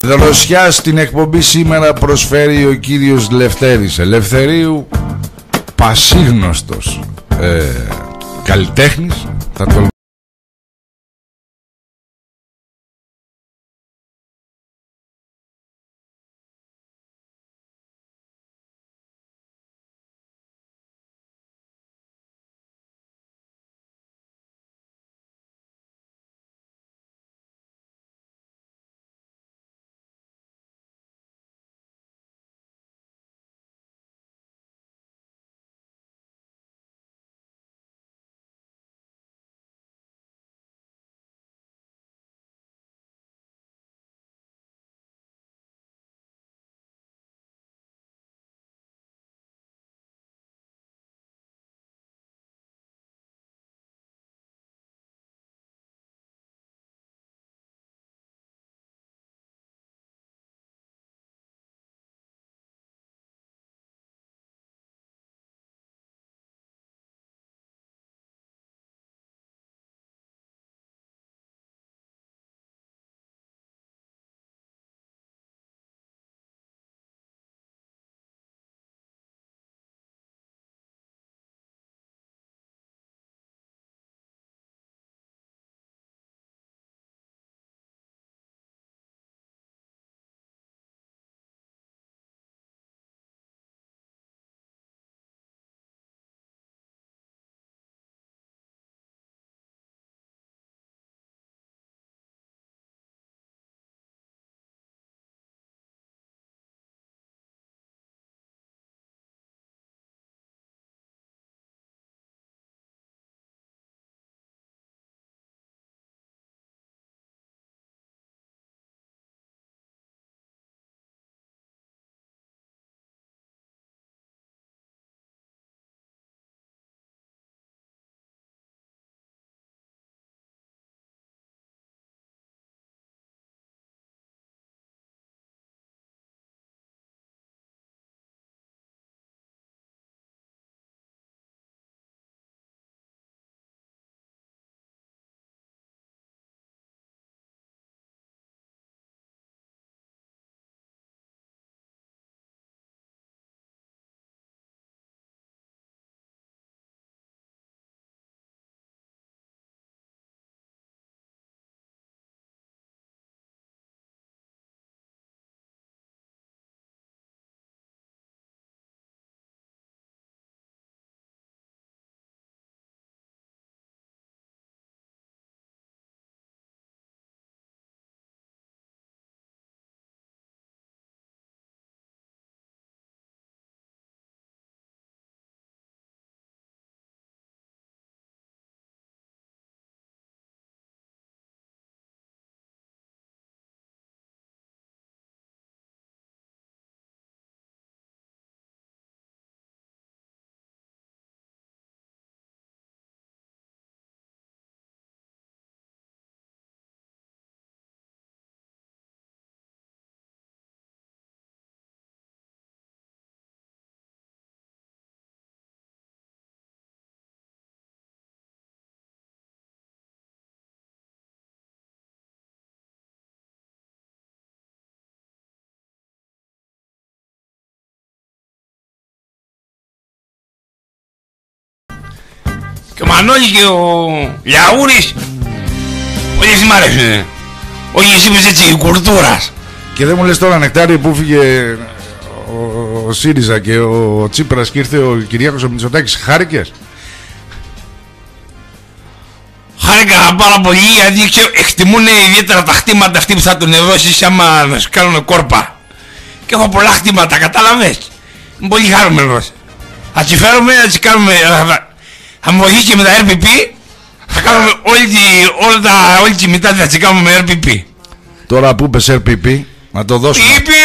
Δροσιά στην εκπομπή σήμερα προσφέρει ο κύριος Λευτέρης Ελευθερίου, πασίγνωστος καλλιτέχνης, θα το Και ο Μανώλης και ο Λιαούρης, όχι εσύ μ' αρέσουνε. Όχι εσύ που είσαι έτσι κουλτούρας. Και δεν μου λες τώρα, Νεκτάριο, που φύγε ο ΣΥΡΙΖΑ και ο Τσίπρας και ήρθε ο Κυριάκος ο Μητσοτάκης, χάρηκες? Χάρηκα πάρα πολύ, γιατί εκτιμούν ιδιαίτερα τα χτήματα αυτοί που θα τον δώσεις άμα να σου κάνουν κόρπα. Και έχω πολλά χτήματα, κατάλαβες. Είμαι πολύ χαρούμενος. Θα τις φέρουμε, θα τις κάνουμε. Θα μου βοηθήσει και με τα RPP. Θα κάνουμε όλη τη μητά θα τις κάνουμε με RPP. Τώρα που πες RPP, να το δώσουμε.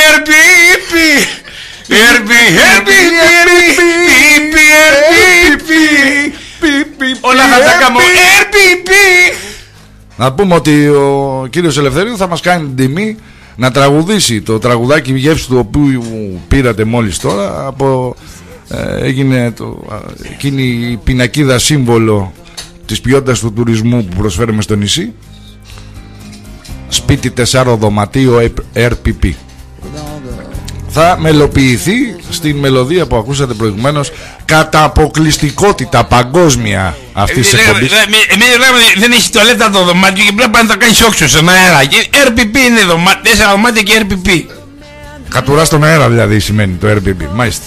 Όλα θα τα κάνω RPP. Να πούμε ότι ο κύριος Ελευθερίου θα μας κάνει την τιμή να τραγουδήσει το τραγουδάκι γεύση του οποίου πήρατε μόλις τώρα από έγινε εκείνη η πινακίδα σύμβολο της ποιότητας του τουρισμού που προσφέρουμε στο νησί. σπίτι 4 δωματίο RPP. Θα μελοποιηθεί στην μελωδία που ακούσατε προηγουμένως, κατά αποκλειστικότητα παγκόσμια αυτής της εκπομπής. Εμείς δεν έχει τουαλέτα το δωμάτιο και πρέπει να το κάνεις όξιο στον αέρα. RPP είναι 4 δωμάτια και RPP. Κατουρά στον αέρα δηλαδή σημαίνει το RPP. Μάλιστα.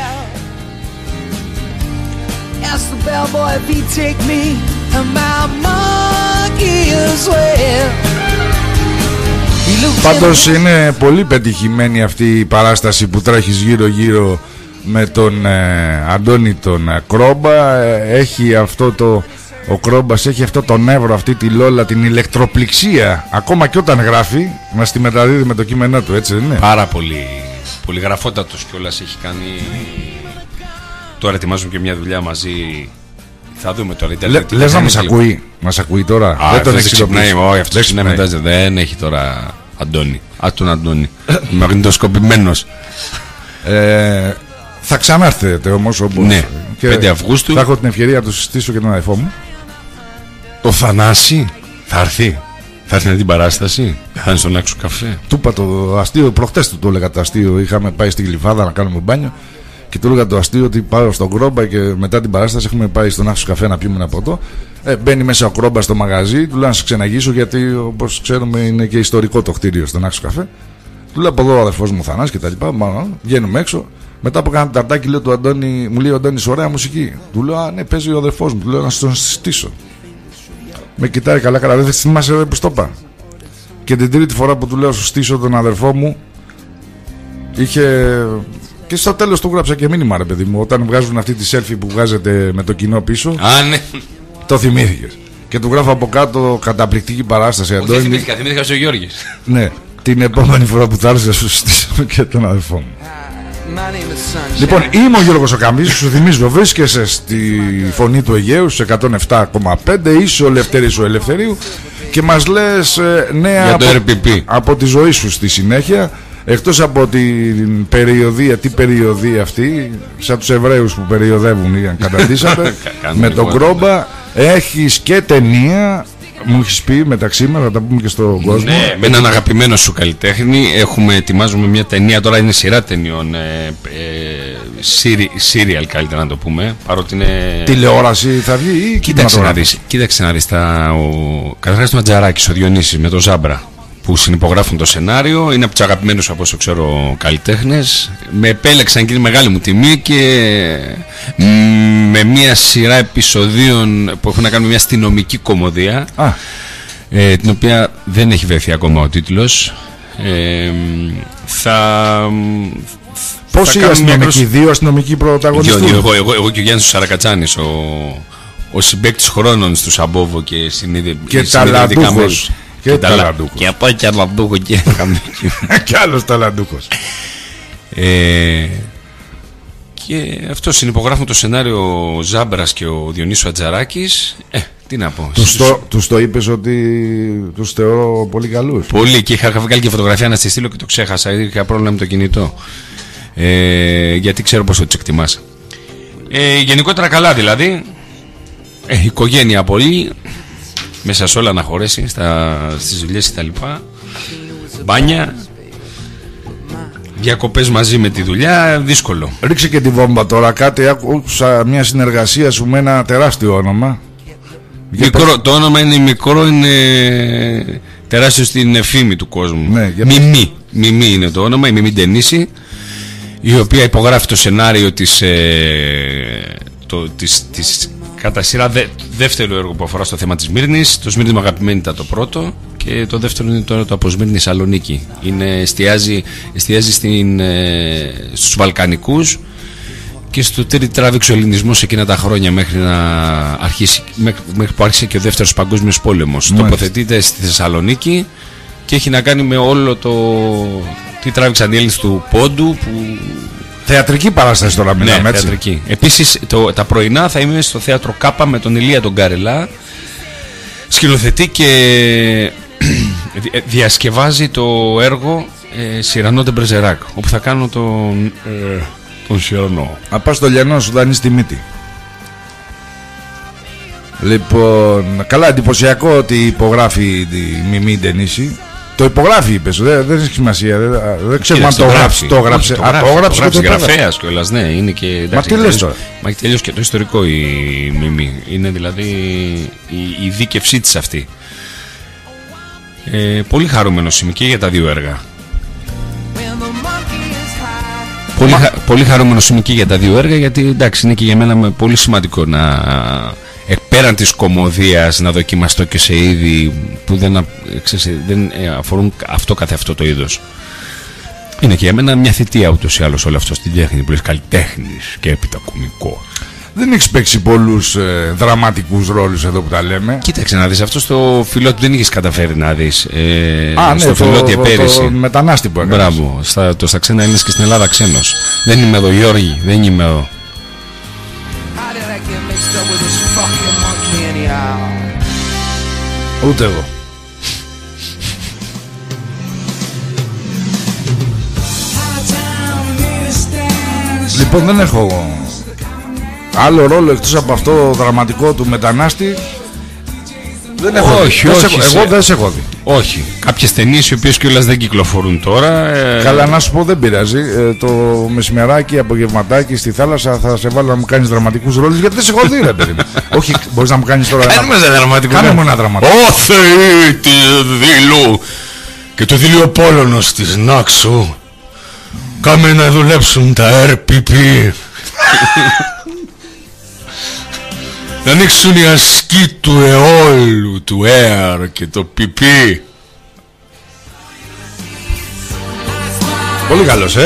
Πάντως είναι πολύ πετυχημένη αυτή η παράσταση που τρέχεις γύρω γύρω με τον Αντώνη τον Κρόμπα. Έχει αυτό το... Ο Κρόμπας έχει αυτό το νεύρο, αυτή τη λόλα, την ηλεκτροπληξία. Ακόμα και όταν γράφει, μας τη μεταδίδει με το κείμενό του, έτσι δεν είναι? Πάρα πολύ, πολύ γραφότατος κιόλας έχει κάνει. Τώρα ετοιμάζουμε και μια δουλειά μαζί. Θα δούμε τώρα. Λες να μας ακούει? Μας ακούει τώρα? Δεν τον έχει ξυπνάει. Όχι, αυτός ξυπνάει. Δεν έχει τώρα Αντώνη. Τον Αντώνη. Μαγνητοσκοπημένος. Θα ξανάρθετε όμως, όπως... Ναι, 5 Αυγούστου. Θα έχω την ευκαιρία να του συστήσω και τον αδερφό μου. Το Θανάση θα έρθει. Θα έρθει την παράσταση. Θα είναι στον Άξο Καφέ. Του είπα το αστείο, προχτές του το έλεγα το αστείο. Είχαμε πάει στη Γλυφάδα να κάνουμε μπάνιο και του έλεγα το αστείο ότι πάω στον Κρόμπα και μετά την παράσταση έχουμε πάει στον Άξο Καφέ να πιούμε ένα ποτό. Μπαίνει μέσα ο Κρόμπα στο μαγαζί, του λέω να σε ξεναγήσω γιατί όπως ξέρουμε είναι και ιστορικό το κτίριο στον Άξο Καφέ. Του λέω από εδώ ο αδερφός μου Θανάση και τα λοιπά. Βγαίνουμε έξω. Μετά που κάναμε ταρτάκι, λέω του Αντώνη, μου λέει ο Αντώνης, ωραία μουσική. Του λέω, α, ναι, παίζει ο αδερφός μου. Του λέω να στον συστήσω. Με κοιτάει καλά, δεν θυμάσαι που στο είπα. Και την τρίτη φορά που του λέω, σου στήσω τον αδερφό μου, είχε. Και στο τέλος του γράψα και μήνυμα, ρε παιδί μου. Όταν βγάζουν αυτή τη selfie που βγάζετε με το κοινό πίσω. Α, ναι. Το θυμήθηκες. Και του γράφω από κάτω καταπληκτική παράσταση. Αντώνη. Θυμήθηκα ο Γιώργης. Ναι, την επόμενη φορά που θα έρθει, σου στήσω και τον αδερφό μου. Λοιπόν, είμαι ο Γιώργος ο Καμπής. Σου θυμίζω, βρίσκεσαι στη Φωνή του Αιγαίου σε 107,5. Είσαι ο Λευτέρης ο Ελευθερίου και μας λες νέα από τη ζωή σου στη συνέχεια. Εκτός από την περιοδία, τι περιοδία αυτή, σαν τους Εβραίους που περιοδεύουν ή καταντήσατε με τον Κρόμπα, έχεις και ταινία. Μου έχεις πει μεταξύ μας, θα τα πούμε και στον κόσμο. Ναι, με έναν αγαπημένο σου καλλιτέχνη ετοιμάζουμε μια ταινία. Τώρα είναι σειρά ταινιών, serial καλύτερα να το πούμε. Παρότι είναι... Τηλεόραση θα βγει ή κοίταξε να δεις. Καταρχάς το Ματζαράκης, ο Διονύσης με το Ζάμπρα, που συνυπογράφουν το σενάριο. Είναι από τους αγαπημένους από όσο ξέρω καλλιτέχνες. Με επέλεξαν και είναι μεγάλη μου τιμή. Και με μια σειρά επεισοδίων που έχουν να κάνουν μια αστυνομική κωμωδία, την οποία δεν έχει βρεθεί ακόμα ο τίτλος. Πόσοι αστυνομικοί, δύο αστυνομικοί πρωταγωνιστές? Εγώ και ο Γιάννης ο Σαρακατσάνης, ο συμπαίκτης χρόνων του Σαμπόβο και ταλαντούχος μέρους. Και από και ταλαντούχο και κι άλλος ταλαντούχος. Και αυτό συνυπογράφουν το σενάριο ο Ζάμπρας και ο Διονύσου Ατζαράκης. Τι να πω. Τους το είπες ότι τους θεωρώ πολύ καλούς? Πολύ, και είχα βγάλει και φωτογραφία να στη στείλω και το ξέχασα. Είχα πρόβλημα με το κινητό. Γιατί ξέρω πως το τους εκτιμάς. Γενικότερα καλά δηλαδή. Οικογένεια πολύ. Μέσα σε όλα να χωρέσει, στις δουλειές και τα λοιπά. Μπάνια. Διακοπές μαζί με τη δουλειά, δύσκολο. Ρίξε και τη βόμβα τώρα. Κάτι άκουσα μια συνεργασία σου με ένα τεράστιο όνομα. Το όνομα είναι μικρό, είναι τεράστιο στην φήμη του κόσμου. Ναι, Μιμή είναι το όνομα, η Μιμή Ντενίση, η οποία υπογράφει το σενάριο της κατά σειρά δεύτερο έργο που αφορά στο θέμα της Σμύρνης. Το Σμύρνη μου αγαπημένη ήταν το πρώτο. Και το δεύτερο είναι τώρα το από Σμύρνη Σαλονίκη. Εστιάζει στους Βαλκανικούς και στο τι τράβηξε ο ελληνισμός εκείνα τα χρόνια μέχρι που άρχισε και ο δεύτερος παγκόσμιος πόλεμος. Τοποθετείται στη Θεσσαλονίκη και έχει να κάνει με όλο το τι τράβηξαν οι Έλληνες του Πόντου. Θεατρική παράσταση τώρα μιλάμε, έτσι. Θεατρική. Επίσης τα πρωινά θα είμαι στο θέατρο Κάπα με τον Ηλία τον Καρελά. Σκηνοθετεί και διασκευάζει το έργο Σιρανό Ντεμπρεζεράκ, όπου θα κάνω τον Σιρανό. Να πας στο λιανό σου δανείς τη μύτη. Λοιπόν, καλά, εντυπωσιακό ότι υπογράφει τη Μιμή Ντενίση. Το υπογράφει, είπες, δεν έχει σημασία. Δεν ξέρω αν το γράψει. Το γράψε. Το γράψει γραφέας κιόλας, ναι, είναι και. Μα τι λες τώρα. Μα έχει τελειώσει και το ιστορικό η Μιμή. Είναι δηλαδή η δίκευσή της αυτή. Πολύ χαρούμενος είμαι και για τα δύο έργα. Πολύ χαρούμενος είμαι και για τα δύο έργα, γιατί εντάξει, είναι και για μένα πολύ σημαντικό να. Πέραν της κωμωδίας να δοκιμαστώ και σε είδη που δεν αφορούν αυτό καθε αυτό το είδος. Είναι και για μένα μια θητεία ούτως ή άλλως όλο αυτό στην τέχνη, που είσαι καλλιτέχνης και έπειτα κωμικό. Δεν έχεις παίξει πολλούς δραματικούς ρόλους εδώ που τα λέμε. Κοίταξε να δεις, αυτό στο Φιλότη δεν είχες καταφέρει να δεις. Στο Φιλότη πέρυσι. Το μετανάστη που έκανες. Μπράβο, στα ξένα Έλληνες και στην Ελλάδα ξένος. Δεν είμαι εδώ Γιώργη, δεν είμαι εδώ. Ούτε εγώ. Λοιπόν, δεν έχω άλλο ρόλο εκτός από αυτό δραματικό του μετανάστη. Δεν έχω. Όχι, εγώ δεν σε έχω δει. Όχι. Κάποιες ταινίες οι οποίες κιόλας δεν κυκλοφορούν τώρα. Καλά, να σου πω, δεν πειράζει. Το μεσημεράκι, απογευματάκι στη θάλασσα θα σε βάλω να μου κάνεις δραματικούς ρόλους, γιατί δεν σε έχω δει, ρε παιδί μου. Όχι, μπορείς να μου κάνεις τώρα. Κάνουμε ένα δραματικό. Κάνε ένα δραματικό. Ω Θεή τη Δήλου και το Δήλιο Πόλωνος της Νάξου. Κάμε να δουλέψουν τα RPP. Να ανοίξουν οι ασκοί του αιώλου, του air και το PP. Πολύ καλός,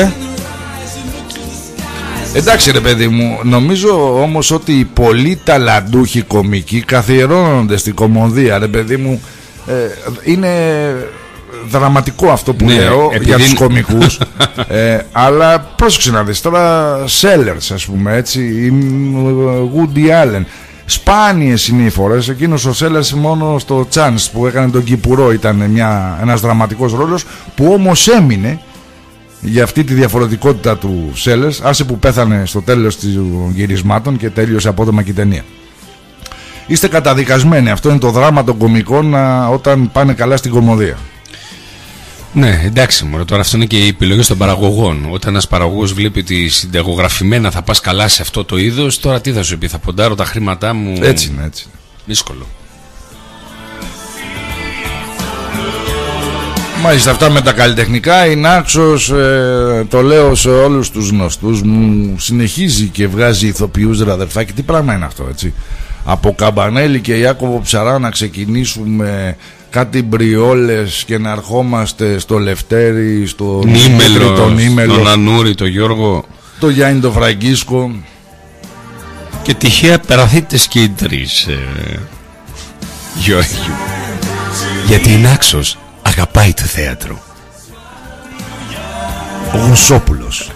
Εντάξει ρε παιδί μου, νομίζω όμως ότι οι πολύ ταλαντούχοι κομικοί καθιερώνονται στην κωμωδία, ρε παιδί μου. Είναι δραματικό αυτό που λέω για τους κομικούς. Αλλά πρόσεξε να δεις τώρα, Sellers ας πούμε, έτσι, Woody Allen. Σπάνιες είναι οι φορές. Εκείνος ο Sellers μόνο στο Chance που έκανε τον Κυπουρό ήταν ένας δραματικός ρόλος, που όμως έμεινε για αυτή τη διαφορετικότητα του Sellers, άσε που πέθανε στο τέλος των γυρισμάτων και τέλειωσε απότομα και η ταινία. Είστε καταδικασμένοι. Αυτό είναι το δράμα των κομικών όταν πάνε καλά στην κωμωδία. Ναι, εντάξει μωρέ, τώρα αυτό είναι και οι επιλογές των παραγωγών. Όταν ένας παραγωγός βλέπει ότι συνταγογραφημένα θα πας καλά σε αυτό το είδος, τώρα τι θα σου πει, θα ποντάρω τα χρήματά μου. Έτσι είναι, έτσι. Δύσκολο. Μάλιστα, αυτά με τα καλλιτεχνικά. Η Νάξος, το λέω σε όλους τους γνωστούς μου, συνεχίζει και βγάζει ηθοποιούς, ρε αδερφάκι. Τι πράγμα είναι αυτό, έτσι. Από Καμπανέλη και Ιάκωβο Ψαρά να ξεκινήσουμε κάτι μπριόλες και να ερχόμαστε στο Λευτέρι, στο Νίμελο, τον Νίμελο, τον Ανούρη, τον Γιώργο, το Γιάννη τον Φραγκίσκο. Και τυχαία περαθείτε και οι τρεις, Γιώργη. Γιατί η Νάξος αγαπάει το θέατρο. Ο Γουσόπουλος.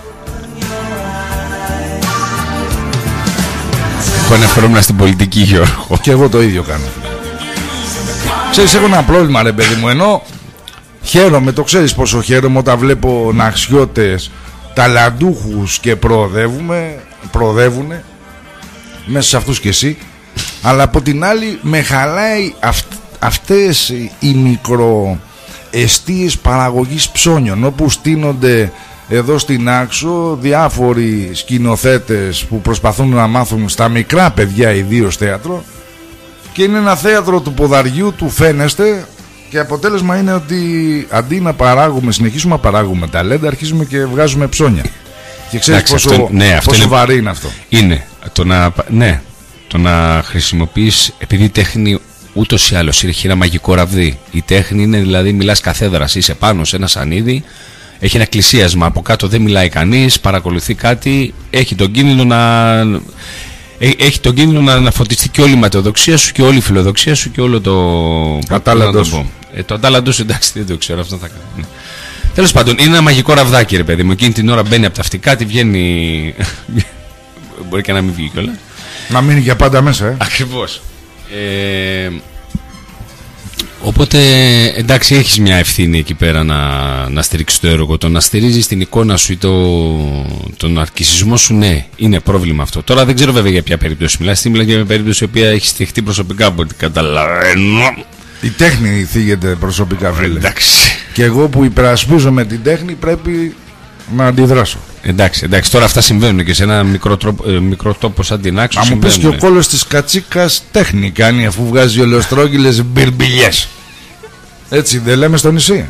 Εγώ αναφερόμουν στην πολιτική, Γιώργο. Και εγώ το ίδιο κάνω. Ξέρεις, έχω ένα πρόβλημα ρε παιδί μου. Ενώ χαίρομαι, το ξέρεις πόσο χαίρομαι όταν βλέπω ναξιώτες ταλαντούχους και προοδεύουν μέσα σε αυτούς και εσύ. Αλλά από την άλλη με χαλάει αυτές οι μικροεστίες παραγωγής ψώνιων, όπου στείνονται εδώ στην Άξο διάφοροι σκηνοθέτες που προσπαθούν να μάθουν στα μικρά παιδιά ιδίως θέατρο, και είναι ένα θέατρο του ποδαριού, του φαίνεστε, και αποτέλεσμα είναι ότι αντί να συνεχίσουμε να παράγουμε ταλέντα, αρχίζουμε και βγάζουμε ψώνια. Και ξέρεις πόσο βαρύ είναι αυτό. Είναι το να χρησιμοποιείς, επειδή η τέχνη ούτως ή άλλως έχει ένα μαγικό ραβδί. Η τέχνη είναι δηλαδή, μιλάς καθέδρας, είσαι πάνω σε ένα σανίδι, έχει ένα κλεισίασμα, από κάτω δεν μιλάει κανείς, παρακολουθεί κάτι, έχει τον κίνδυνο να φωτιστεί και όλη η ματαιοδοξία σου και όλη η φιλοδοξία σου και όλο το ατάλαντο σου. Το ατάλαντο σου, εντάξει, δεν το ξέρω, αυτό θα κάνω. Τέλος πάντων, είναι ένα μαγικό ραβδάκι, ρε παιδί μου. Εκείνη την ώρα μπαίνει από τα αυτικά, τη βγαίνει. Μπορεί και να μην βγει κιόλας. Να μείνει για πάντα μέσα, Ακριβώς. Οπότε εντάξει, έχεις μια ευθύνη εκεί πέρα να στηρίξεις το έργο. Το να στηρίζεις την εικόνα σου ή τον αρκισισμό σου, ναι, είναι πρόβλημα αυτό. Τώρα δεν ξέρω βέβαια για ποια περίπτωση μιλάς. Μιλάς για μια περίπτωση η οποία έχει στιχτεί προσωπικά, από ό,τι καταλαβαίνω. Η τέχνη θίγεται προσωπικά, φίλε. Εντάξει. Και εγώ που υπερασπίζομαι την τέχνη πρέπει να αντιδράσω. Εντάξει, τώρα αυτά συμβαίνουν και σε ένα μικρό τόπο σαν την Άξο. Αν μου πεις και ο κόλος της Κατσίκας τέχνη κάνει, αφού βγάζει ολοστρόγγυλες μπιρμπιλιές. Έτσι δεν λέμε στο νησί?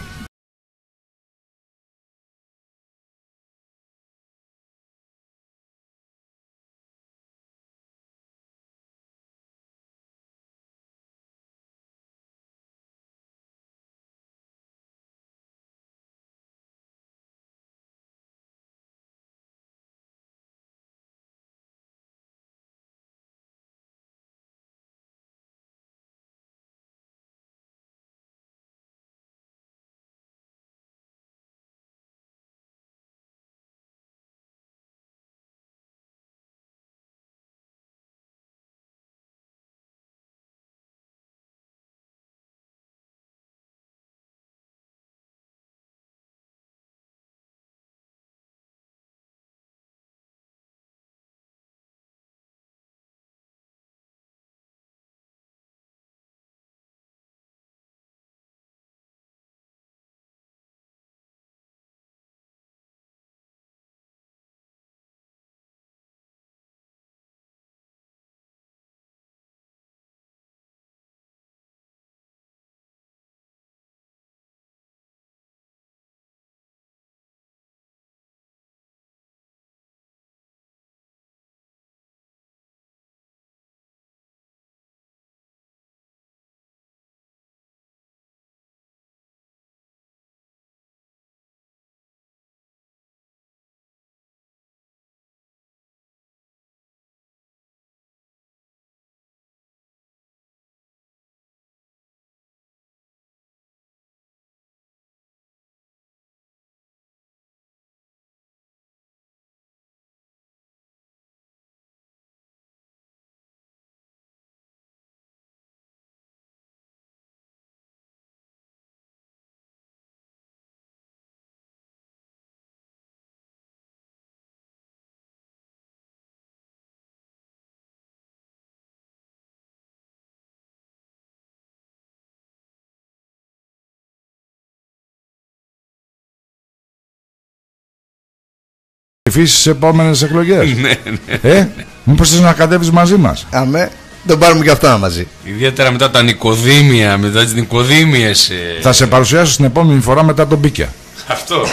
Στις επόμενες εκλογές. Ναι. Μήπως θες να κατέβεις μαζί μας? Αμέ, τον πάρουμε και αυτά μαζί. Ιδιαίτερα μετά τα νοικοδήμια, μετά τις νοικοδήμιες. Θα σε παρουσιάσω στην επόμενη φορά μετά τον Μπίκια. Αυτό.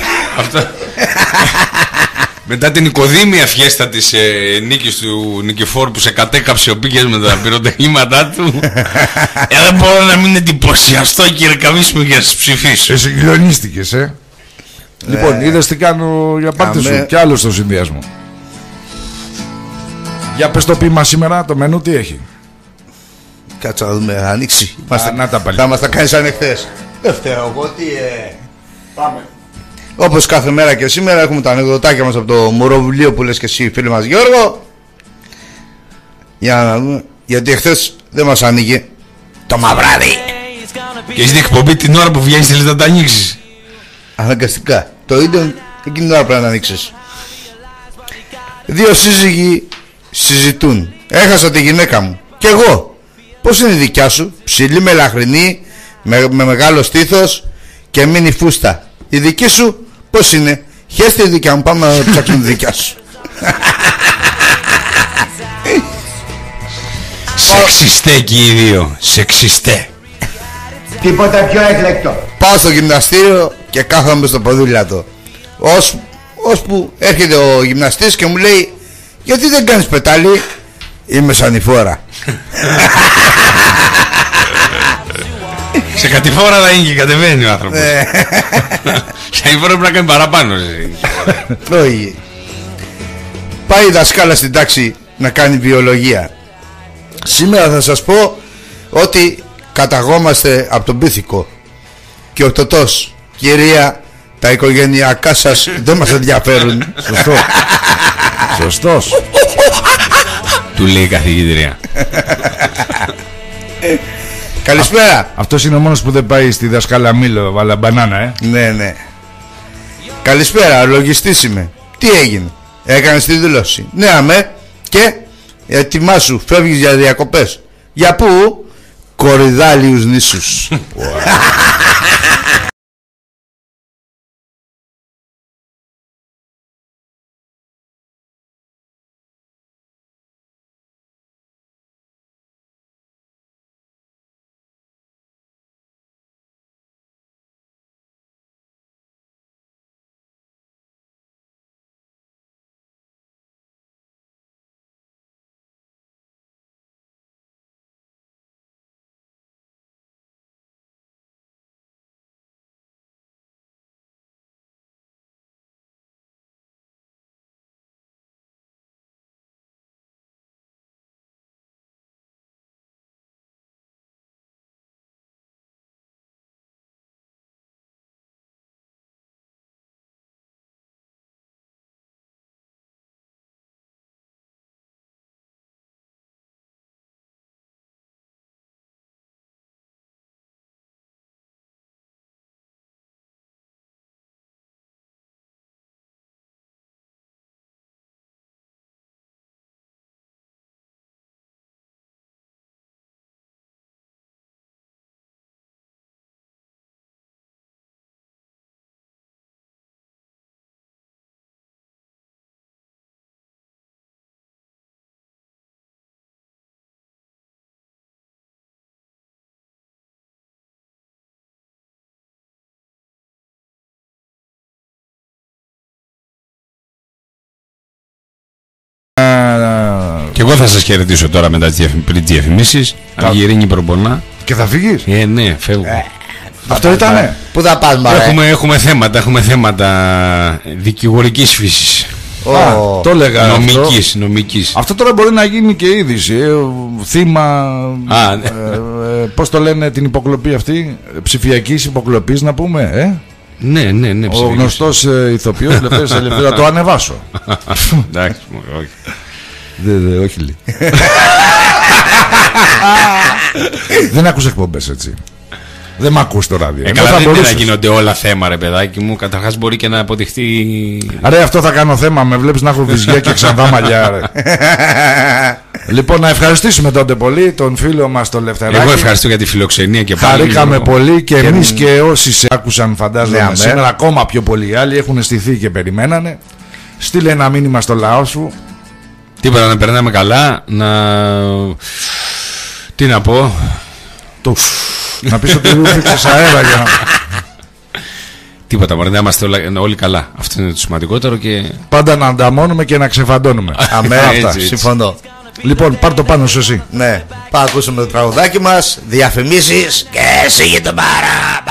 Μετά την νοικοδήμια φιέστα της νίκης του Νικηφόρου που σε κατέκαψε ο Μπίκιας με τα πυροτεχνήματά του. Δεν μπορώ να μην εντυπωσιαστώ, κύριε Καμίσιμο, για να σας ψηφίσω. Συγκλονίστηκες, Λοιπόν, είδες τι κάνω για πάρτι σου κι άλλο στο συνδυασμό. Για πες το ποίημα σήμερα, το μενού τι έχει? Κάτσε να δούμε, ανοίξει. Θα μας τα κάνεις σαν εχθές. Δεν φταίω εγώ, Πάμε. Όπως κάθε μέρα και σήμερα έχουμε τα ανεκδοτάκια μας από το Μωροβουλίο που λες και εσύ, φίλε μας Γιώργο. Για να δούμε, γιατί εχθές δεν μας άνοιγε το μαυράδι. Και έχεις την εκπομπή την ώρα που βγαίνεις, θέλεις να τα ανοίξεις? Αναγκαστικά. Το ίντερνετ εκείνη την ώρα πρέπει να ανοίξεις. Δύο σύζυγοι συζητούν. Έχασα τη γυναίκα μου. Κι εγώ. Πώς είναι η δικιά σου? Ψηλή, μελαχρινή, με μεγάλο στήθος και μίνι φούστα. Η δική σου πώς είναι? Χέστε η δικιά μου, πάμε να ψάξουμε τη δικιά σου. Σεξιστέ και οι δύο. Σεξιστέ. Τίποτα πιο έκλεκτο. Πάω στο γυμναστήριο και κάθομαι στο ποδήλατο. Ώσπου έρχεται ο γυμναστής και μου λέει, γιατί δεν κάνεις πετάλι? Είμαι σανιφόρα. Σε κατηφόρα θα είναι και κατεβαίνει ο άνθρωπος. Σανιφόρα πρέπει να κάνει παραπάνω. Πάει η δασκάλα στην τάξη να κάνει βιολογία. Σήμερα θα σας πω ότι καταγόμαστε από τον Πίθηκο. Και ο Τωτός, κυρία, τα οικογενειακά σας δεν μας ενδιαφέρουν. Σωστός. Του λέει η καθηγήτρια. Καλησπέρα. Αυτός είναι ο μόνος που δεν πάει στη δασκάλα Μήλο, βάλα μπανάνα, Ναι. Καλησπέρα, ο λογιστής είμαι. Τι έγινε? Έκανες τη δήλωση? Ναι, αμέ. Και ετοιμάσου, φεύγεις για διακοπές. Για πού? Κορυδάλιους νήσους. Εγώ θα σας χαιρετήσω τώρα μετά πριν τις διαφημίσεις. Αργυρίνη προπονά. Και θα φύγεις? Ναι, φεύγω. Αυτό ήτανε. Πού θα πας, μωρέ? Έχουμε θέματα δικηγορικής φύσης. Το έλεγα. Νομικής. Αυτό τώρα μπορεί να γίνει και είδηση. Θύμα. Πώς το λένε την υποκλοπή αυτή? Ψηφιακής υποκλοπής, να πούμε. Ναι. Ο γνωστός ηθοποιός θα το ανεβάσω. Εντάξει, όχι. Όχι λέει. Δεν ακούς εκπομπές έτσι. Δεν μ' ακούς το ράδιο. Καλά, δεν είναι να γίνονται όλα θέμα, ρε παιδάκι μου. Καταρχάς μπορεί και να αποδειχθεί. Ρε, αυτό θα κάνω θέμα. Με βλέπεις να έχω βυζιά και ξανθά μαλλιά, ρε. Λοιπόν, να ευχαριστήσουμε τότε πολύ τον φίλο μας τον Λευτεράκη. Εγώ ευχαριστώ για τη φιλοξενία και πάλι. Χαρήκαμε πολύ και εμείς και όσοι σε άκουσαν, φαντάζομαι σήμερα, ακόμα πιο πολλοί άλλοι έχουν στηθεί και περιμένανε. Στείλε ένα μήνυμα στο λαό σου. Τίποτα, να περνάμε καλά. Τι να πω. Να πεις ότι ρούφηξες αέρα για να... Τίποτα, μωρέ, να είμαστε όλοι καλά. Αυτό είναι το σημαντικότερο και... Πάντα να ανταμώνουμε και να ξεφαντώνουμε. Αμέ, συμφωνώ. Λοιπόν, πάρ' το πάνω σου εσύ. Ναι, πάμε ακούσουμε το τραγουδάκι μας, διαφημίσεις και σίγε το πάρα.